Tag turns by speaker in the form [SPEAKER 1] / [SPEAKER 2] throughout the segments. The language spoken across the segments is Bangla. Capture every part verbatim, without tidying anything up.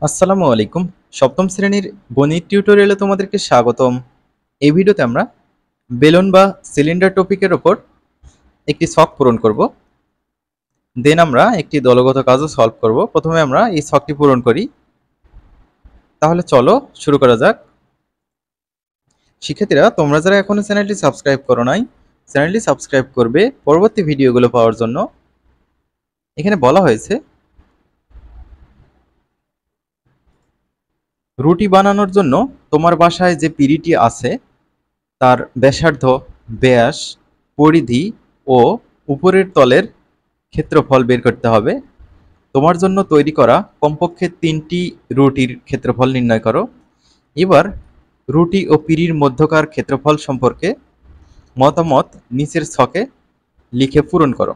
[SPEAKER 1] আসসালামু আলাইকুম। সপ্তম শ্রেণীর গণিত টিউটোরিয়ালে তোমাদেরকে স্বাগতম। এই ভিডিওতে আমরা বেলুন বা সিলিন্ডার টপিকের ওপর একটি ছক পূরণ করব। দেন আমরা একটি দলগত কাজও সলভ করব। প্রথমে আমরা এই ছকটি পূরণ করি। তাহলে চলো শুরু করা যাক। শিক্ষার্থীরা, তোমরা যারা এখনো চ্যানেলটি সাবস্ক্রাইব করো নাই, চ্যানেলটি সাবস্ক্রাইব করবে পরবর্তী ভিডিওগুলো পাওয়ার জন্য। এখানে বলা হয়েছে রুটি বানানোর জন্য তোমার বাসায় যে পিঁড়িটি আছে তার ব্যাসার্ধ, ব্যাস, পরিধি ও উপরের তলের ক্ষেত্রফল বের করতে হবে। তোমার জন্য তৈরি করা কমপক্ষে তিনটি রুটির ক্ষেত্রফল নির্ণয় করো। এবার রুটি ও পিঁড়ির মধ্যকার ক্ষেত্রফল সম্পর্কে মতামত নিচের ছকে লিখে পূরণ করো।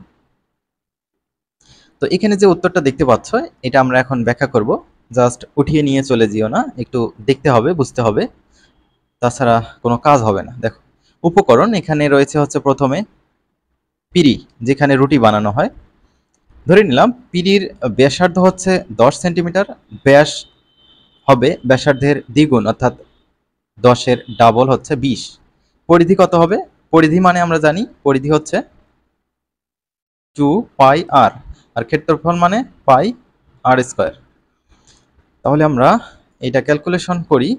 [SPEAKER 1] তো এখানে যে উত্তরটা দেখতে পাচ্ছ এটা আমরা এখন ব্যাখ্যা করব। জাস্ট উঠিয়ে নিয়ে চলে যেও না, একটু দেখতে হবে, বুঝতে হবে, তাছাড়া কোনো কাজ হবে না। দেখো উপকরণ এখানে রয়েছে হচ্ছে প্রথমে পিঁড়ি, যেখানে রুটি বানানো হয়। ধরে নিলাম পিঁড়ির ব্যাসার্ধ হচ্ছে দশ সেন্টিমিটার, ব্যাস হবে ব্যাসার্ধের দ্বিগুণ অর্থাৎ দশের ডাবল হচ্ছে বিশ। পরিধি কত হবে? পরিধি মানে আমরা জানি পরিধি হচ্ছে টু পাই আর, আর ক্ষেত্রফল মানে পাই আর স্কোয়ার। তাহলে আমরা এটা ক্যালকুলেশন করি।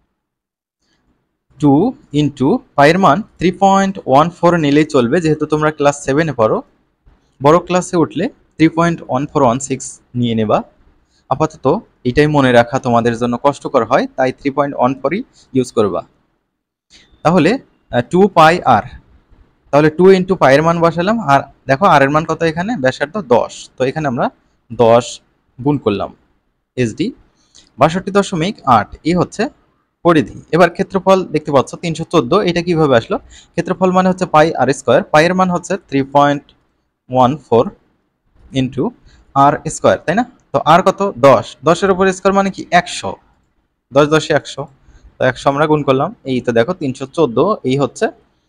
[SPEAKER 1] টু ইন্টু পাইয়ের মান থ্রি পয়েন্ট ওয়ান ফোর নিলেই চলবে, যেহেতু তোমরা ক্লাস সেভেনে পড়ো। বড় ক্লাসে উঠলে three point one four one six নিয়ে নেবা। আপাতত এটাই মনে রাখা তোমাদের জন্য কষ্টকর হয়, তাই থ্রি পয়েন্ট ওয়ান ফোরই ইউজ করবা। তাহলে টু পাই আর, তাহলে টু ইন্টু পাইয়ের মান বসালাম। আর দেখো আর এর মান কত, এখানে ব্যাসার্ধ দশ, তো এখানে আমরা দশ গুণ করলাম এসডি। বাষট্টি দশমিক আট এই হচ্ছে পরিধি। এবার ক্ষেত্রফল দেখতে পাচ্ছ তিনশো চোদ্দ, এটা কিভাবে আসলো? ক্ষেত্রফল মানে হচ্ছে পাই আর স্কোয়ার, পাইয়ের মান হচ্ছে three point one four into r square, তাই না? তো আর কত? দশ, দশের উপর স্কোয়ার মানে কি একশো, দশ দশে একশো, তো একশো আমরা গুণ করলাম। এই তো দেখো তিনশো চোদ্দ, এই হচ্ছে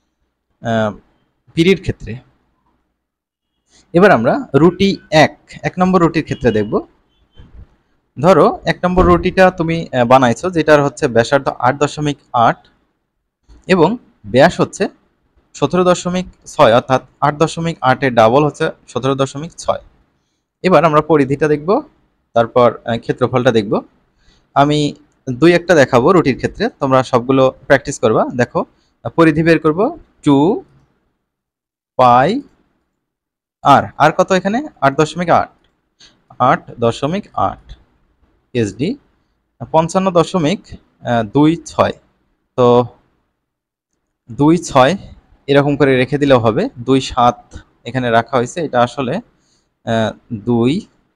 [SPEAKER 1] পিরিয়ড ক্ষেত্রে। এবার আমরা রুটি এক এক নম্বর রুটির ক্ষেত্রে দেখব। ধরো এক নম্বর রুটিটা তুমি বানাইছো, যেটার হচ্ছে ব্যাসার্ধ আট দশমিক আট এবং ব্যাস হচ্ছে সতেরো দশমিক ছয়, অর্থাৎ আট দশমিক আটের ডাবল হচ্ছে সতেরো দশমিক ছয়। এবার আমরা পরিধিটা দেখব, তারপর ক্ষেত্রফলটা দেখব। আমি দুই একটা দেখাবো রুটির ক্ষেত্রে, তোমরা সবগুলো প্র্যাকটিস করবা। দেখো পরিধি বের করব টু পাই আর, আর কত এখানে? আট দশমিক আট, আট দশমিক আট এসডি, পঞ্চান্ন দশমিক দুই ছয়। তো দুই ছয় এরকম করে রেখে দিলেও হবে। দুই সাত এখানে রাখা হয়েছে, এটা আসলে দুই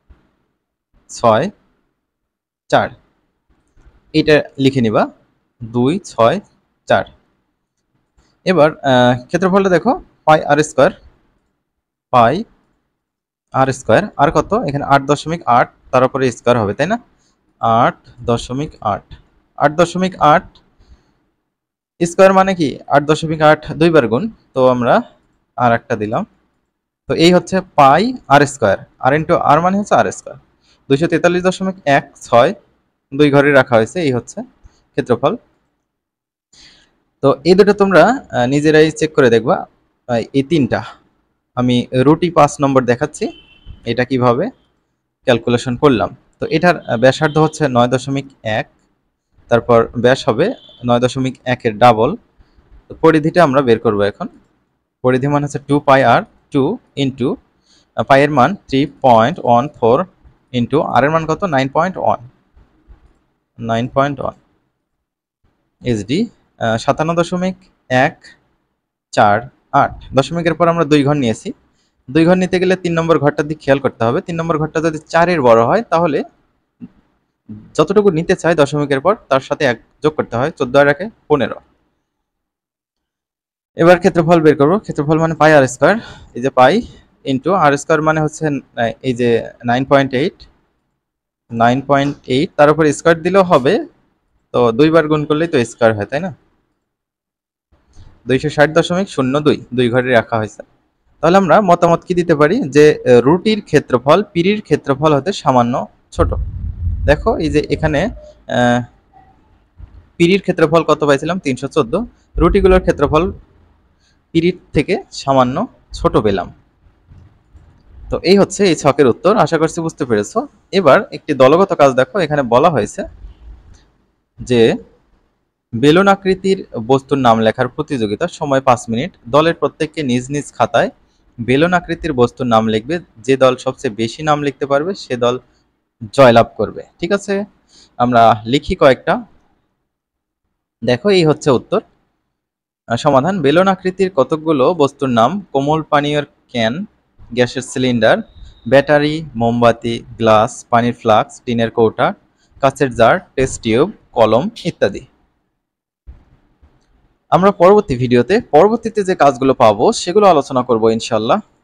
[SPEAKER 1] ছয় চার, এটা লিখে নিবা দুই ছয় চার। এবার ক্ষেত্রফলটা দেখো পাই আর স্কোয়ার, পাই আর স্কোয়ার, আর কত এখানে? আট দশমিক আট, তার উপরে স্কোয়ার হবে, তাই না? আট দশমিক আট, আট দশমিক আট স্কোয়ার মানে কি আট দশমিক আট দুইবার গুণ, তো আমরা আর একটা দিলাম। তো এই হচ্ছে পাই আর স্কোয়ার, আর ইন্টু আর মানে হচ্ছে আর স্কোয়ার। দুইশো তেতাল্লিশ দশমিক এক ছয় দুই ঘরে রাখা হয়েছে, এই হচ্ছে ক্ষেত্রফল। তো এই দুটো তোমরা নিজেরাই চেক করে দেখবা। এই তিনটা আমি রুটি পাঁচ নম্বর দেখাচ্ছি, এটা কিভাবে ক্যালকুলেশন করলাম। তো এটার ব্যাসার্ধ হচ্ছে নয় দশমিক এক, তারপর ব্যাস হবে নয় দশমিক একের ডাবল। তো পরিধিটা আমরা বের করবো এখন। পরিধি মান হচ্ছে two pi r, two into পাইয়ের মান three point one four into r এর মান কত? Nine point one, nine point one SD, সাতান্ন দশমিক এক চার আট। দশমিকের পর আমরা দুই ঘর নিয়েছি, দুই ঘর নিতে গেলে তিন নম্বর ঘরটার দিকে খেয়াল করতে হবে। তিন নম্বর ঘরটা যদি চারের বড় হয় তাহলে যতটুকু নিতে চাই দশমিকের পর তার সাথে এক যোগ করতে হয়, চোদ্দ আর একে পনেরো। এবার ক্ষেত্রফল বের করবো। ক্ষেত্রফল মানে পাই আর স্কোয়ার, এই যে পাই ইন্টু আর স্কোয়ার মানে হচ্ছে এই যে nine point eight, nine point eight তার উপর স্কোয়ার দিলেও হবে। তো দুইবার গুণ করলেই তো স্কোয়ার হয়, তাই না? দুইশো ষাট দশমিক শূন্য দুই, দুই ঘরে রাখা হয়েছে। তাহলে আমরা মতামত কি দিতে পারি? যে রুটির ক্ষেত্রফল পিরির ক্ষেত্রফল হতে সামান্য ছোট। দেখো এই যে এখানে আহ, পিঁড়ির ক্ষেত্রফল কত পাইছিলাম, তিনশো চোদ্দ। রুটিগুলোর ক্ষেত্রফল পিঁড়ির থেকে সামান্য ছোট পেলাম। তো এই হচ্ছে এই ছকের উত্তর, আশা করছি বুঝতে পেরেছো। এবার একটি দলগত কাজ দেখো, এখানে বলা হয়েছে যে বেলুন আকৃতির বস্তুর নাম লেখার প্রতিযোগিতা, সময় পাঁচ মিনিট। দলের প্রত্যেককে নিজ নিজ খাতায় বেলুন আকৃতির বস্তুর নাম লিখবে, যে দল সবচেয়ে বেশি নাম লিখতে পারবে সে দল জয়লাভ করবে। ঠিক আছে, আমরা লিখি কয়েকটা। দেখো এই হচ্ছে উত্তর। সমাধান: বেলুন আকৃতির কতকগুলো বস্তুর নাম: কোমল পানীয়ের ক্যান, গ্যাসের সিলিন্ডার, ব্যাটারি, মোমবাতি, গ্লাস, পানির ফ্লাক্স, টিনের কৌটা, কাচের জার, টেস্ট টিউব, কলম ইত্যাদি। আমরা পরবর্তী ভিডিওতে পরবর্তীতে যে কাজগুলো পাবো সেগুলো আলোচনা করব ইনশাল্লাহ।